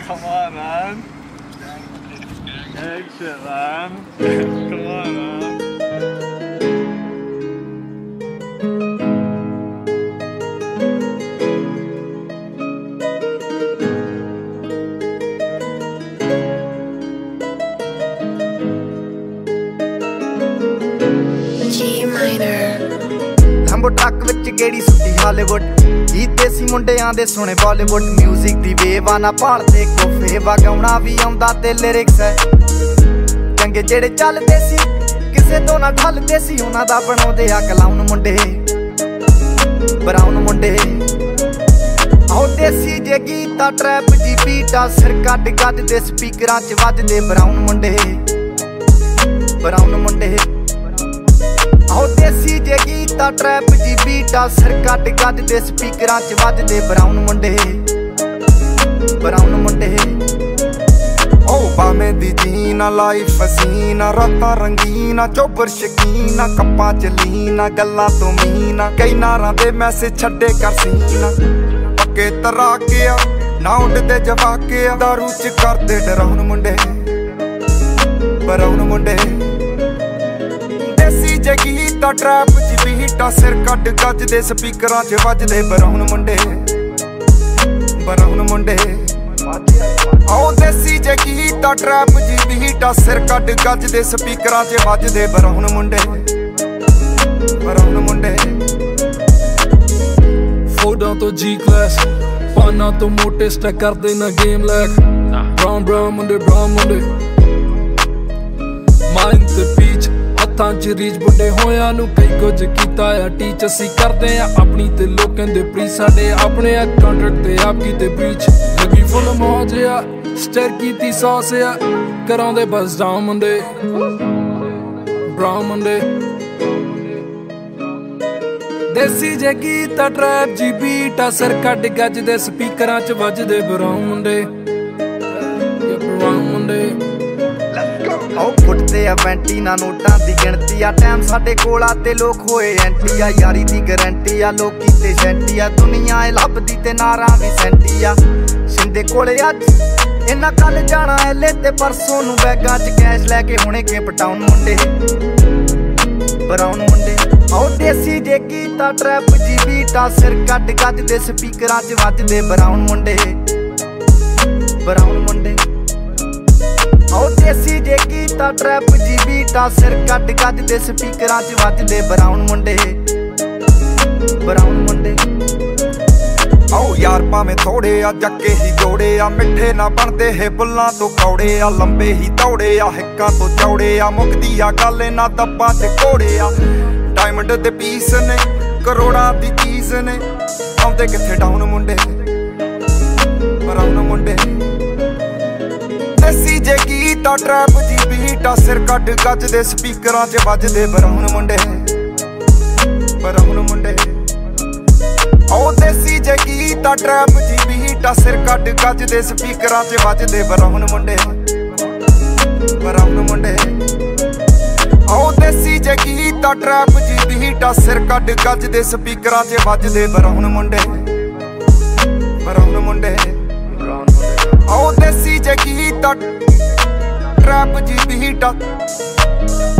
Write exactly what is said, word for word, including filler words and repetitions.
Come on, man. Egg shit, man. Come on, man. G minor. Lambo truck ਵਿੱਚ ਗੇੜੀ ਸੁੱਟੀ Hollywood ਜੀ ਦੇਸੀ ਮੁੰਡਿਆਂ ਦੇ ਸੋਹਣੇ ਬਾਲੀਵੁੱਡ ਮਿਊਜ਼ਿਕ ਦੀ ਵੇਵ ਆ ਨਾ ਭਾਲਦੇ ਕੋਫੇ ਵਗਾਉਣਾ ਵੀ ਆਉਂਦਾ ਤੇ ਲਿਰਿਕਸ ਹੈ ਚੰਗੇ ਜਿਹੜੇ ਚੱਲਦੇ ਸੀ ਕਿਸੇ ਤੋਂ ਨਾ ਢਲਦੇ ਸੀ ਉਹਨਾਂ ਦਾ ਬਣਾਉਂਦੇ ਆ ਕਲਾਉਨ ਮੁੰਡੇ ਬਰਾਉਨ ਮੁੰਡੇ ਆਹ ਦੇਸੀ ਜੇ ਗੀਤਾ ਟਰੈਪ ਜੀ ਬੀਟਾ ਸਿਰ ਕੱਢ ਗੱਜ ਦੇ ਸਪੀਕਰਾਂ 'ਚ ਵੱਜਦੇ ਬਰਾਉਨ ਮੁੰਡੇ ਬਰਾਉਨ ਮੁੰਡੇ ਆਹ ਦੇਸੀ ਜੇ ਗੀਤਾ ਟਰੈਪ ਜੀ ਬੀਟਾ ਸਿਰ ਕੱਢ ਗੱਜ ਦੇ ਸਪੀਕਰਾਂ 'ਚ ਵੱਜਦੇ ਬਰਾਉਨ ਮੁੰਡੇ ਬਰਾਉਨ ਮੁੰਡੇ ਉਹ ਬਾਵੇਂ ਦੀ ਜੀਨਾ ਲਾਈਫ ਹਸੀਨਾ ਰਾਤਾਂ ਰੰਗੀਨਾ ਚੋਬਰ ਸ਼ਕੀਨਾ ਕੱਪਾਂ ਚ ਲੀਨਾ ਗੱਲਾਂ ਤੋਂ ਮੀਨਾ ਕਈ ਨਾਰਾਂ ਦੇ ਮੈਸੇਜ ਛੱਡੇ ਕਰ ਸੀਨਾ ਪੱਕੇ ਤਰਾਕੇ ਆ ਨਾ ਉੱਡਦੇ ਜਵਾਕੇ ਆ ਦਾਰੂ ਚ ਕਰਦੇ ਡਰਾਉਣ ਮੁੰਡੇ ਬਰਾਉਨ ਮੁੰਡੇ ਦੇਸੀ ਜੇ ਗੀਤਾ ਟਰੈਪ ਜੀ ਬੀਟਾ ਸਿਰ ਕੱਢ ਗੱਜ ਦੇ ਸਪੀਕਰਾਂ 'ਚ ਵੱਜਦੇ ਬਰਾਉਨ ਮੁੰਡੇ ਬਰਾਉਨ ਮੁੰਡੇ ਆਹ ਦੇਸੀ ਜੇ ਗੀਤਾ ਟਰੈਪ ਜੀ ਬੀਟਾ ਸਿਰ ਕੱਢ ਗੱਜ ਦੇ ਸਪੀਕਰਾਂ 'ਚ ਵੱਜਦੇ ਬਰਾਉਨ ਮੁੰਡੇ ਬਰਾਉਨ ਮੁੰਡੇ ਫੋਟੋਆਂ ਤੋਂ ਜੀ ਕਲਾਸ ਪਾਨਾਂ ਤੋਂ ਮੋਟੇ ਸਟੈਕ ਕਰਦੇ ਨਾ ਗੇਮ ਲੈਕ ਬਰਾਉਨ ਬਰਾਉਨ ਮੁੰਡੇ ਬਰਾਉਨ ਮੁੰਡੇ ਮਾਈਂਡ ਤੇ ਪੀਚ ਹੱਥਾਂ 'ਚ ਰੀਚ ਬੁੱਢੇ ਹੋਇਆਂ ਨੂੰ ਕਈ ਕੁਝ ਕੀਤਾ ਆ ਟੀਚ ਅਸੀਂ ਕਰਦੇ ਆ ਆਪਣੀ ਤੇ ਲੋਕਾਂ ਦੇ ਪ੍ਰੀ ਸਾਡੇ ਆਪਣੇ ਆ ਕੰਟਰੈਕਟ ਤੇ ਆਪ ਕੀਤੇ ਬ੍ਰੀਚ ਲੱਗੀ ਫੁੱਲ ਮੌਜ ਆ ਸਟਰ ਕੀਤੀ ਸੌਸ ਆ ਕਰਾਉਂਦੇ ਬਸ ਡਾਊਨ ਮੁੰਡੇ ਬਰਾਊਨ ਮੁੰਡੇ ਦੇਸੀ ਜੇ ਗੀਤਾ ਟਰੈਪ ਜੀ ਬੀਟਾ ਸਿਰ ਕੱਢ ਗੱਜ ਦੇ ਸਪੀਕਰਾਂ 'ਚ ਵੱਜਦੇ ਬਰਾਊਨ ਮੁੰਡੇ ਬਰਾਊਨ ਮੁੰਡੇ ਆਹ ਫੁੱਟਦੇ ਆ ਵੈਂਟੀ ਨਾ ਨੋਟਾਂ ਦੀ ਗਿਣਤੀ ਆ ਟਾਈਮ ਸਾਡੇ ਕੋਲ ਆ ਤੇ ਲੋਕ ਹੋਏ ਐਂਟੀ ਆ ਯਾਰੀ ਦੀ ਗਰੰਟੀ ਆ ਲੋਕੀ ਤੇ ਸੈਂਟੀ ਆ ਦੁਨੀਆ ਏ ਲੱਭਦੀ ਤੇ ਨਾਰਾਂ ਵੀ ਸੈਂਟੀ ਆ ਸਿੰਦੇ ਕੋਲੇ ਅੱਜ ਇਹਨਾਂ ਕੱਲ ਜਾਣਾ ਐਲੇ ਤੇ ਪਰਸੋਂ ਨੂੰ ਬੈਗਾਂ 'ਚ ਕੈਸ਼ ਲੈ ਕੇ ਹੁਣੇ ਕੇਪ ਟਾਊਨ ਮੁੰਡੇ ਬਰਾਉਨ ਮੁੰਡੇ ਆਹ ਦੇਸੀ ਜੇ ਗੀਤਾ ਟਰੈਪ ਜੀ ਬੀਟਾ ਸਿਰ ਕੱਢ ਗੱਜ ਦੇ ਸਪੀਕਰਾਂ 'ਚ ਵੱਜਦੇ ਬਰਾਉਨ ਮੁੰਡੇ ਬਰਾਉਨ ਮੁੰਡੇ ਆਹ ਦੇਸੀ ਜੇ ਗੀਤਾ ਟਰੈਪ ਜੀ ਬੀਟਾ ਸਿਰ ਕੱਢ ਗੱਜ ਦੇ ਸਪੀਕਰਾਂ 'ਚ ਵੱਜਦੇ ਬਰਾਉਨ ਮੁੰਡੇ ਬਰਾਉਨ ਮੁੰਡੇ ਆਓ ਯਾਰ ਭਾਵੇਂ ਥੋੜੇ ਆ ਜੱਕੇ ਹੀ ਜੋੜੇ ਆ ਮਿੱਠੇ ਨਾ ਬਣਦੇ ਹੈ ਬੁੱਲਾਂ ਤੋਂ ਕੌੜੇ ਆ ਲੰਬੇ ਹੀ ਦੌੜੇ ਆ ਹਿੱਕਾਂ ਤੋਂ ਚੌੜੇ ਆ ਮੁੱਕਦੀ ਆ ਗੱਲ ਇਹਨਾਂ ਦੱਬਾਂ ਤੇ ਘੋੜੇ ਆ ਡਾਇਮੰਡ ਦੇ ਪੀਸ ਨੇ ਕਰੋੜਾਂ ਦੀ ਚੀਜ਼ ਨੇ ਆਉਂਦੇ ਕਿੱਥੇ ਡਾਊਨ ਮੁੰਡੇ ਬਰਾਉਨ ਮੁੰਡੇ ਦੇਸੀ ਜੇ ਗੀਤਾ ਟਰੈਪ ਜੀ ਬੀਟਾ ਸਿਰ ਕੱਢ ਗੱਜ ਦੇ ਸਪੀਕਰਾਂ 'ਚ ਵੱਜਦੇ ਬਰਾਉਨ ਮੁੰਡੇ ਬਰਾਉਨ ਮੁੰਡੇ ਆਹ ਦੇਸੀ ਜੇ ਗੀਤਾ ਟਰੈਪ ਜੀ ਬੀਟਾ ਸਿਰ ਕੱਢ ਗੱਜ ਦੇ ਸਪੀਕਰਾਂ 'ਚ ਵੱਜਦੇ ਬਰਾਉਨ ਮੁੰਡੇ ਬਰਾਉਨ ਮੁੰਡੇ ਆਹ ਦੇਸੀ ਜੇ ਗੀਤਾ ਟਰੈਪ ਜੀ ਬੀਟਾ ਸਿਰ ਕੱਢ ਗੱਜ ਦੇ ਸਪੀਕਰਾਂ 'ਚ ਵੱਜਦੇ ਬਰਾਉਨ ਮੁੰਡੇ ਬਰਾਉਨ ਮੁੰਡੇ ਆਹ ਦੇਸੀ ਜੇ ਗੀਤਾ ਟਰੈਪ ਜੀ ਬੀਟਾ